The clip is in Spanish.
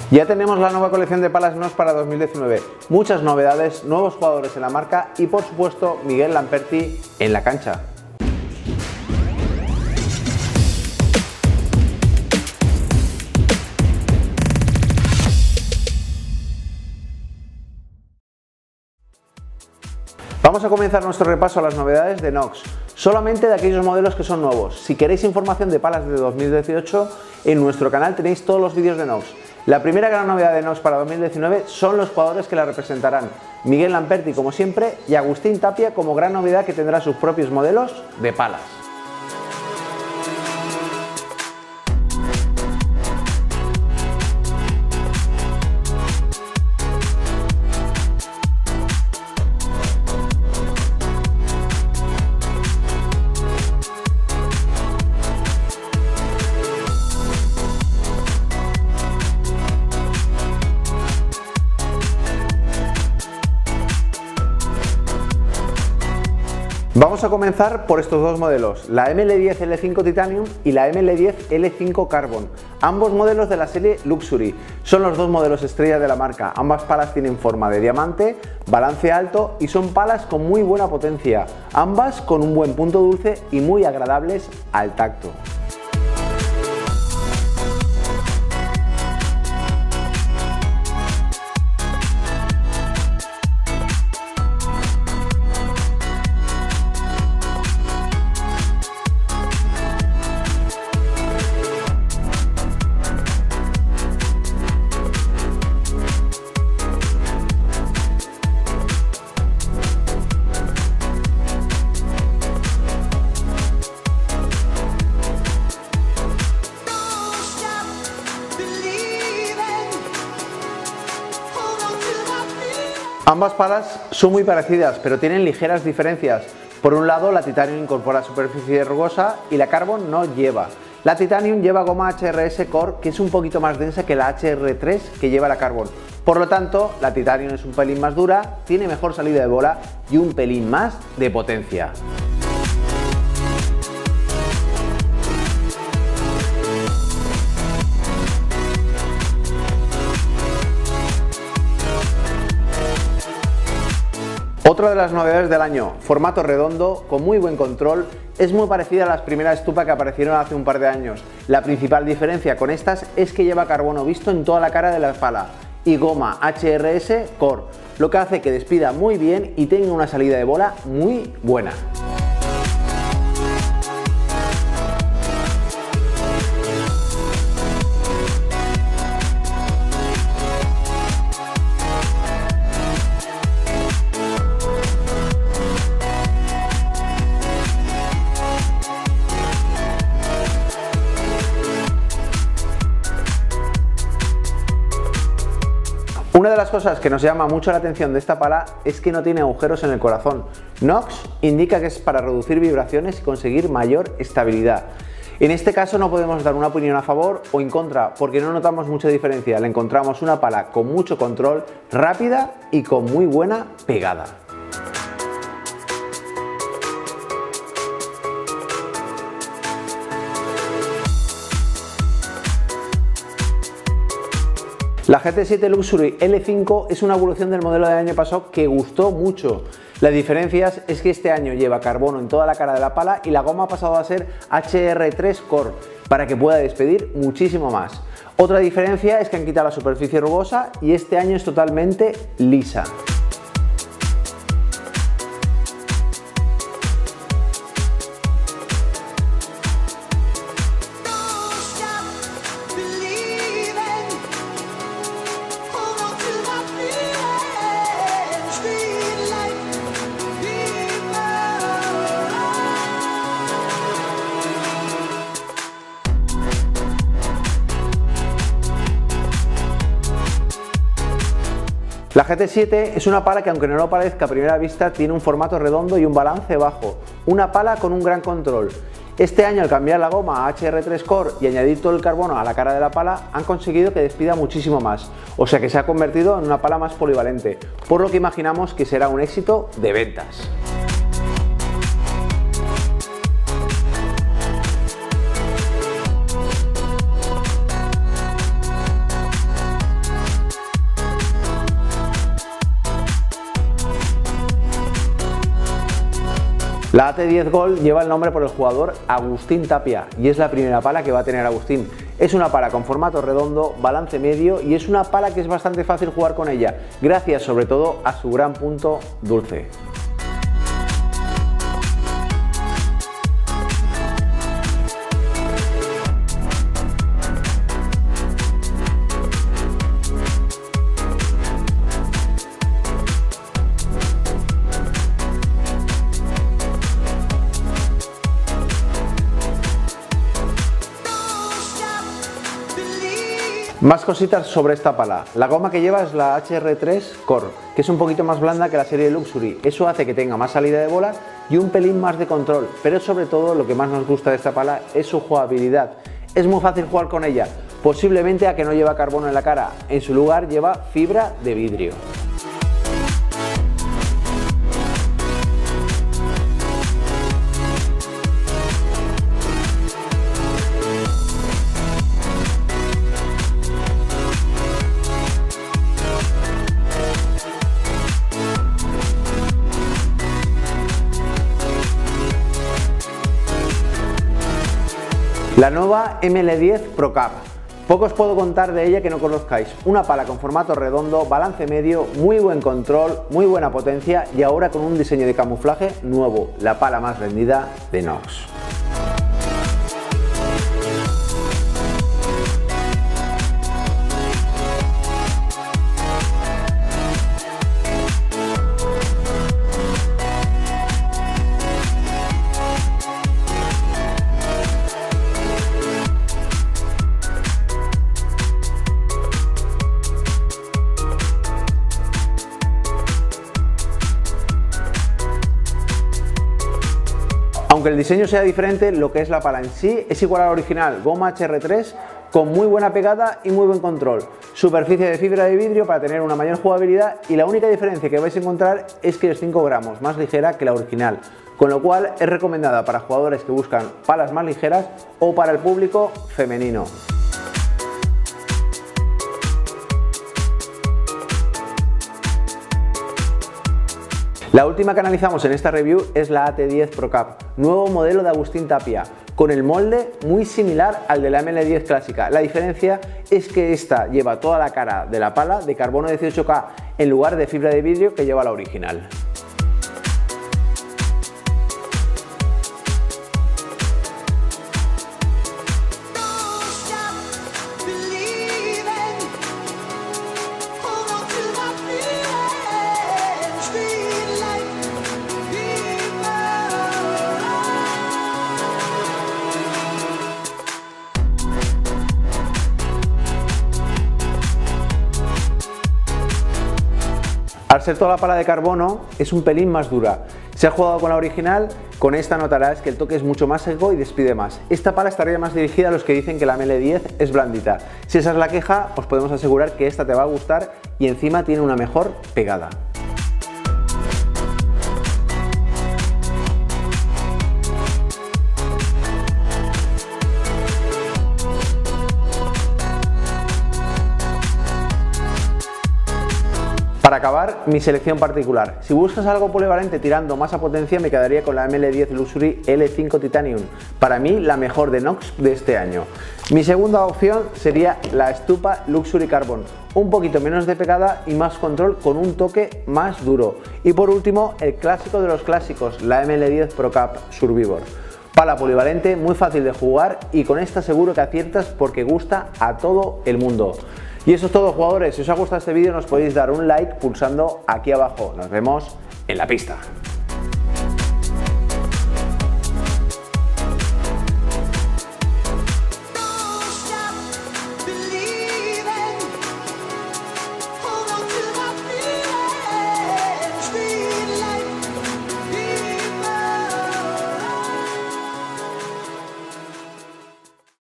Ya tenemos la nueva colección de palas NOX para 2019, muchas novedades, nuevos jugadores en la marca y por supuesto Miguel Lamperti en la cancha. Vamos a comenzar nuestro repaso a las novedades de NOX, solamente de aquellos modelos que son nuevos. Si queréis información de palas de 2018, en nuestro canal tenéis todos los vídeos de NOX. La primera gran novedad de NOX para 2019 son los jugadores que la representarán. Miguel Lamperti como siempre y Agustín Tapia como gran novedad que tendrá sus propios modelos de palas. Vamos a comenzar por estos dos modelos, la ML10 L5 Titanium y la ML10 L5 Carbon, ambos modelos de la serie Luxury. Son los dos modelos estrella de la marca, ambas palas tienen forma de diamante, balance alto y son palas con muy buena potencia, ambas con un buen punto dulce y muy agradables al tacto. Ambas palas son muy parecidas, pero tienen ligeras diferencias. Por un lado, la Titanium incorpora superficie rugosa y la Carbon no lleva. La Titanium lleva goma HRS Core, que es un poquito más densa que la HR3 que lleva la Carbon. Por lo tanto, la Titanium es un pelín más dura, tiene mejor salida de bola y un pelín más de potencia. Otra de las novedades del año, formato redondo, con muy buen control, es muy parecida a las primeras Stupa que aparecieron hace un par de años. La principal diferencia con estas es que lleva carbono visto en toda la cara de la pala y goma HRS Core, lo que hace que despida muy bien y tenga una salida de bola muy buena. Una de las cosas que nos llama mucho la atención de esta pala es que no tiene agujeros en el corazón. NOX indica que es para reducir vibraciones y conseguir mayor estabilidad. En este caso no podemos dar una opinión a favor o en contra porque no notamos mucha diferencia. Le encontramos una pala con mucho control, rápida y con muy buena pegada. La GT7 Luxury L5 es una evolución del modelo del año pasado que gustó mucho. La diferencia es que este año lleva carbono en toda la cara de la pala y la goma ha pasado a ser HR3 Core para que pueda despedir muchísimo más. Otra diferencia es que han quitado la superficie rugosa y este año es totalmente lisa. La GT7 es una pala que, aunque no lo parezca a primera vista, tiene un formato redondo y un balance bajo, una pala con un gran control. Este año, al cambiar la goma a HR3 Core y añadir todo el carbono a la cara de la pala, han conseguido que despida muchísimo más, o sea que se ha convertido en una pala más polivalente, por lo que imaginamos que será un éxito de ventas. La AT10 Gold lleva el nombre por el jugador Agustín Tapia y es la primera pala que va a tener Agustín. Es una pala con formato redondo, balance medio y es una pala que es bastante fácil jugar con ella, gracias sobre todo a su gran punto dulce. Más cositas sobre esta pala. La goma que lleva es la HR3 Core, que es un poquito más blanda que la serie Luxury. Eso hace que tenga más salida de bola y un pelín más de control, pero sobre todo lo que más nos gusta de esta pala es su jugabilidad. Es muy fácil jugar con ella, posiblemente a que no lleva carbono en la cara, en su lugar lleva fibra de vidrio. La nueva ML10 Pro Cup. Poco os puedo contar de ella que no conozcáis. Una pala con formato redondo, balance medio, muy buen control, muy buena potencia y ahora con un diseño de camuflaje nuevo, la pala más vendida de Nox. Aunque el diseño sea diferente, lo que es la pala en sí es igual a la original, goma HR3 con muy buena pegada y muy buen control. Superficie de fibra de vidrio para tener una mayor jugabilidad y la única diferencia que vais a encontrar es que es 5 gramos más ligera que la original, con lo cual es recomendada para jugadores que buscan palas más ligeras o para el público femenino. La última que analizamos en esta review es la AT10 Pro Cup, nuevo modelo de Agustín Tapia, con el molde muy similar al de la ML10 clásica. La diferencia es que esta lleva toda la cara de la pala de carbono 18K en lugar de fibra de vidrio que lleva la original. Al ser toda la pala de carbono es un pelín más dura. Si has jugado con la original, con esta notarás que el toque es mucho más seco y despide más. Esta pala estaría más dirigida a los que dicen que la ML10 es blandita. Si esa es la queja, os podemos asegurar que esta te va a gustar y encima tiene una mejor pegada. Para acabar, mi selección particular. Si buscas algo polivalente tirando más a potencia, me quedaría con la ML10 Luxury L5 Titanium. Para mí, la mejor de Nox de este año. Mi segunda opción sería la Stupa Luxury Carbon. Un poquito menos de pegada y más control con un toque más duro. Y por último, el clásico de los clásicos, la ML10 Pro Cup Survivor. Pala polivalente, muy fácil de jugar y con esta seguro que aciertas porque gusta a todo el mundo. Y eso es todo, jugadores. Si os ha gustado este vídeo nos podéis dar un like pulsando aquí abajo. Nos vemos en la pista.